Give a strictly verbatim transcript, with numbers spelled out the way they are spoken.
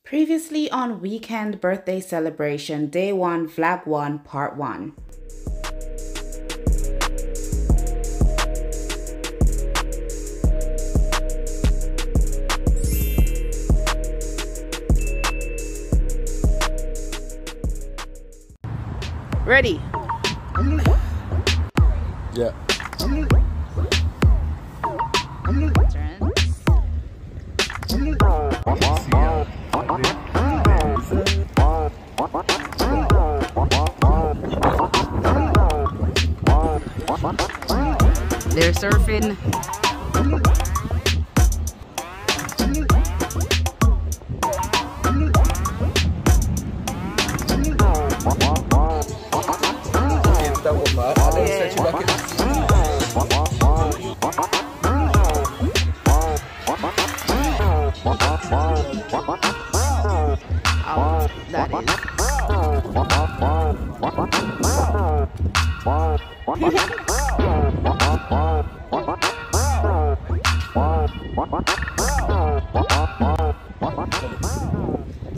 Previously on Weekend Birthday Celebration, Day one, Vlog one, Part one. Ready? Yeah. They're surfing. Oh, that is.